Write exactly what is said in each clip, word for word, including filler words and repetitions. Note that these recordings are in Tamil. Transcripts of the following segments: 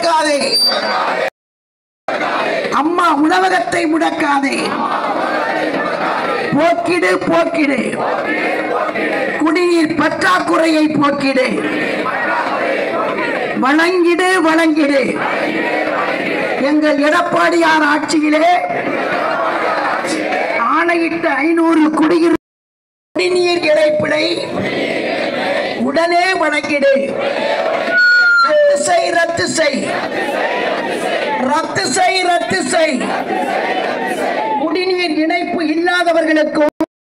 முடக்காதே, அம்மா உணவகத்தை முடக்காதே, போக்கிடு போக்கிடு, குடிநீர் பற்றாக்குறையை போக்கிடு, வழங்கிடு வழங்கிடு. எங்கள் எடப்பாடியார் ஆட்சியிலே ஆணையிட்ட ஐநூறு குடிநீர் குடிநீர் இணைப்பினை உடனே வழங்கிடு. ரத்து செய் ரத்து செய் ரத்து செய் ரத்து செய். குடிநீர் இணைப்பு இல்லாதவர்களுக்கும்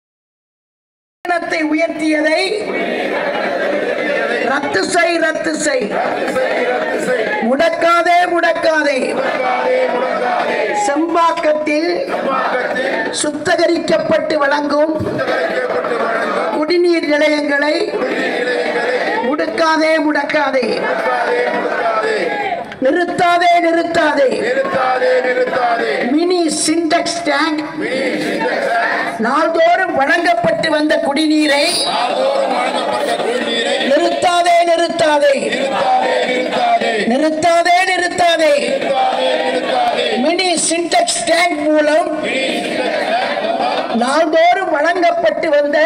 உயர்த்தியதை ரத்து செய் ரத்து செய். முடக்காதே முடக்காதே. செம்பாக்கத்தில் சுத்திகரிக்கப்பட்டு வழங்கும் குடிநீர் நிலையங்களை முடக்காதே முடக்காதே. நிறுத்தாதே நிறுத்தாதே. மினி சிண்டெக்ஸ் டேங்க் நாள்தோறும் வழங்கப்பட்டு வந்த குடிநீரை நிறுத்தாதே நிறுத்தாதே நிறுத்தாதே நிறுத்தாதே. மினி சிண்டெக்ஸ் டேங்க் மூலம் நாள்தோறும் வழங்கப்பட்டு வந்த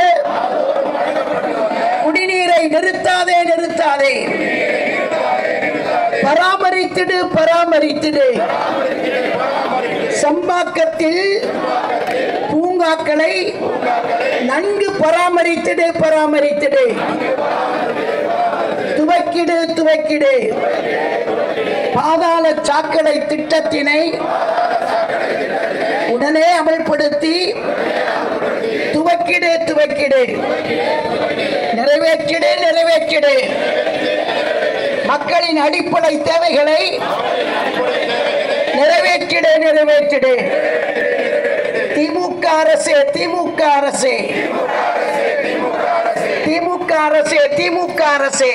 குடிநீரை நிறுத்தாதே நிறுத்தாதே. பராமரித்திடு பராமரித்திடு. சம்பாக்கத்தில் பூங்காக்களை நன்கு பராமரித்திடு பராமரித்திடு. துவக்கிடு துவக்கிடு. பாதாள சாக்கடை திட்டத்தினை உடனே அமல்படுத்தி துவக்கிடு துவக்கிடு. நிறைவேற்றிடு நிறைவேற்றிடு. மக்களின் அடிப்படை தேவைகளை நிறைவேற்றிடு நிறைவேற்றிடு. திமுக அரசே திமுக அரசே திமுக அரசே திமுக அரசே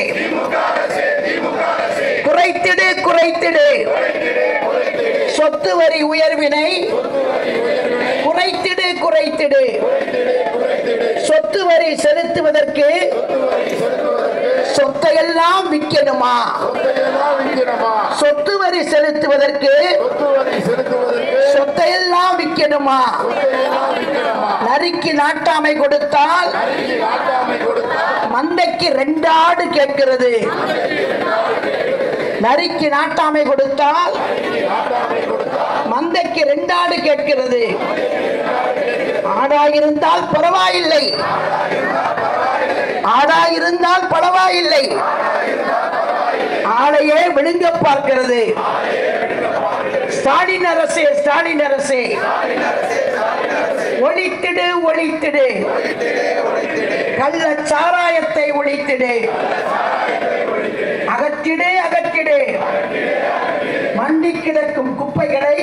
குறைத்திடு குறைத்திடு. சொத்து வரி உயர்வினை குறைத்திடு குறைத்திடு. சொத்து வரி செலுத்துவதற்கு சொத்தையெல்லாம் விற்கணுமா? சொத்து வரி செலுத்துவதற்கு சொத்தையெல்லாம் விற்கணுமா? நரிக்கு நாட்டாமை கொடுத்தால் மந்தைக்கு ரெண்டு ஆடு கேட்கிறது. நரிக்கு நாட்டாமை கொடுத்தால் மந்தைக்கு ரெண்டு ஆடு கேட்கிறது. ஆடாயிருந்தால் பரவாயில்லை, ஆடாயிருந்தால் பரவாயில்லை. ஆளையே விழுங்க பார்க்கிறது. ஸ்டாலின் அரசே ஸ்டாலின் அரசே ஒழித்திடு ஒழித்திடு. கள்ள சாராயத்தை ஒழித்திடு. அகற்றிடு அகற்றிடு. மண்டி கிடக்கும் குப்பைகளை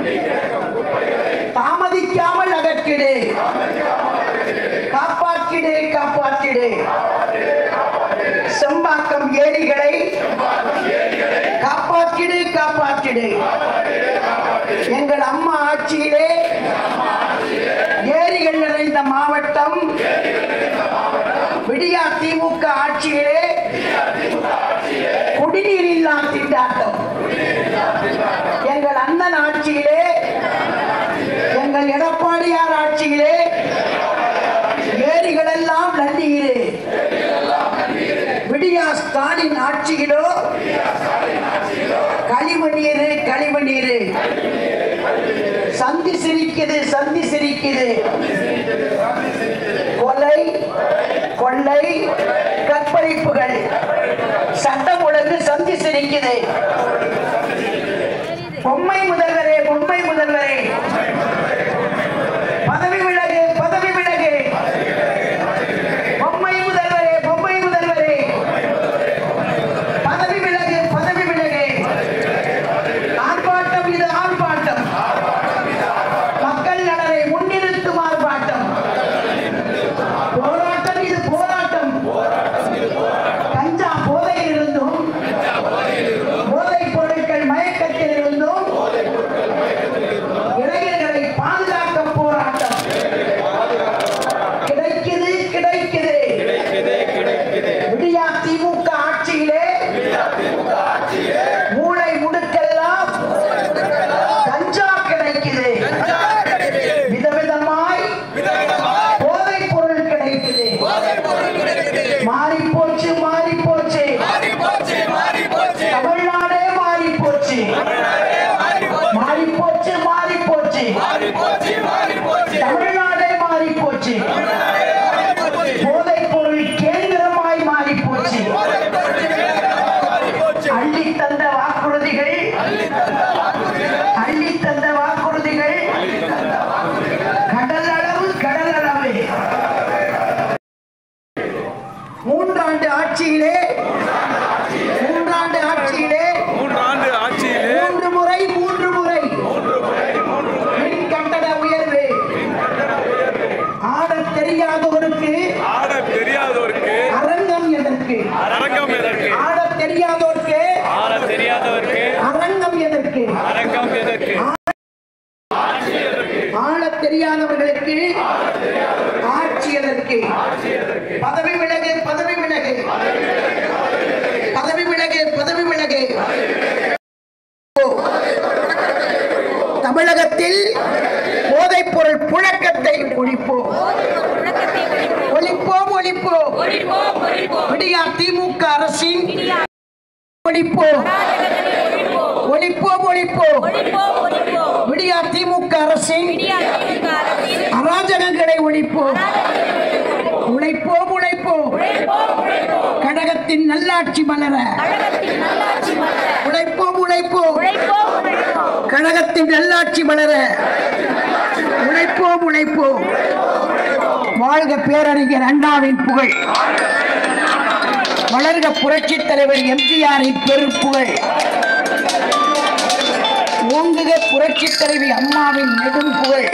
தாமதிக்காமல் அகற்றிடு. காப்பாற்றிடு காப்பாற்றிடு. செம்பாக்கம் ஏரிகளை காப்பாற்றிடு காப்பாற்றிடு. எங்கள் அம்மா ஆட்சியிலே ஏரிகள் நிறைந்த மாவட்டம். விடியா திமுக ஆட்சியிலே குடிநீர் இல்லா திண்டாட்டம். எங்கள் அண்ணன் ஆட்சியிலே, எங்கள் எடப்பாடியார் ஆட்சியிலே ஏரிகள் எல்லாம் நன்னீர். விடியா ஸ்டாலின் ஆட்சியிலோ கழிவு நீர் கழிவு நீர். சந்தி சிரிக்குது சந்தி சிரிக்குது. கொலை கொள்ளை கற்பழிப்புகள் சட்டம் ஒழுங்கு சந்தி சிரிக்குது. பொம்மை முதல்வரே பொம்மை முதல்வரே பதவி விலகு பதவி விலகு. பொம்மை முதல்வரே பொம்மை முதல்வரே பதவி விலகு பதவி விலகு. ஆர்ப்பாட்டம் இது ஆர்ப்பாட்டம். மக்கள் நலனை முன்னிறுத்தும் ஆர்ப்பாட்டம். போராட்டம் இது போராட்டம். கஞ்சா போதையில் இருந்தும் போதைப் பொருட்கள் மயக்கத்தில் இருந்தும் பதவி விலகு பதவி விலகு. தமிழகத்தில் போதைப் பொருள் புழக்கத்தை ஒழிப்போம் ஒழிப்போம் ஒழிப்போம். விடியா திமுக அரசின் ஒழிப்போம் ஒழிப்போம் ஒழிப்போம். விடியா திமுக அரசின் அராஜகங்களை ஒழிப்போம். உழைப்போம் உழைப்போம். கழகத்தின் நல்லாட்சி மலர உழைப்போம் உழைப்போம். கழகத்தின் நல்லாட்சி மலர உழைப்போம் உழைப்போம். வாழ்க பேரறிஞர் அண்ணாவின் புகழ். வளர்க புரட்சி தலைவர் எம்ஜிஆரின் பெருப்புகழ். ஓங்குக புரட்சி தலைவி அம்மாவின் நெடும் புகழ்.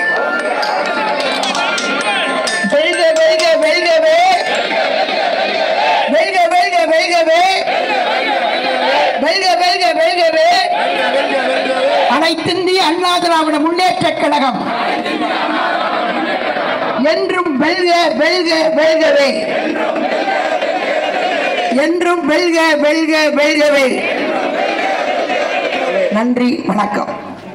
வெல்க வெல்க வெல்கவே வெல்க வெல்க வெல்கவே வெல்க வெல்க வெல்கவே. அனைத்திந்திய அண்ணா திராவிட முன்னேற்ற கழகம் என்றும் வெல்க வெல்க வெல்கவே. என்றும் வெல்க வெல்க வெல்கவே. நன்றி வணக்கம்.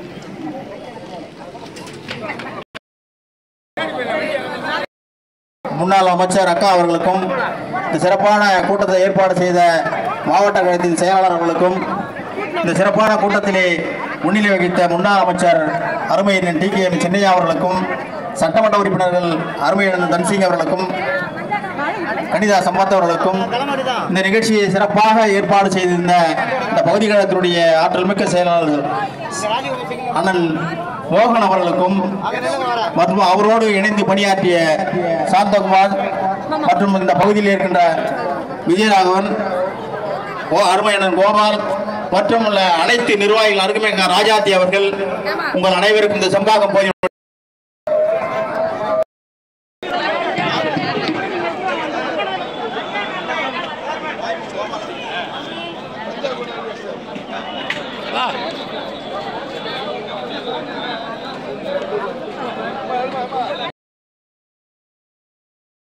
முன்னாள் அமைச்சர் அக்கா அவர்களுக்கும் இந்த சிறப்பான கூட்டத்தை ஏற்பாடு செய்த மாவட்ட கழகத்தின் செயலாளர்களுக்கும் இந்த சிறப்பான கூட்டத்திலே முன்னிலை வகித்த முன்னாள் அமைச்சர் Arumaiyannan T K M Chinnaiya அவர்களுக்கும் சட்டமன்ற உறுப்பினர்கள் அருமையண்ணன் தன்சிங் அவர்களுக்கும் கனிதா சம்பத் அவர்களுக்கும் இந்த நிகழ்ச்சியை சிறப்பாக ஏற்பாடு செய்திருந்த இந்த பகுதி கழகத்தினுடைய ஆற்றல் மிக்க செயலாளர் அண்ணன் மோகன் அவர்களுக்கும் மற்றும் அவரோடு இணைந்து பணியாற்றிய சாந்தகுமார் மற்றும் இந்த பகுதியில் இருக்கின்ற விஜயராகவன் அருமையண்ணன் கோபால் மற்றும் உள்ள அனைத்து நிர்வாகிகள் அருமையங்க ராஜாத்தி அவர்கள் உங்கள் அனைவருக்கும் இந்த செம்பாகம் போய் Ah!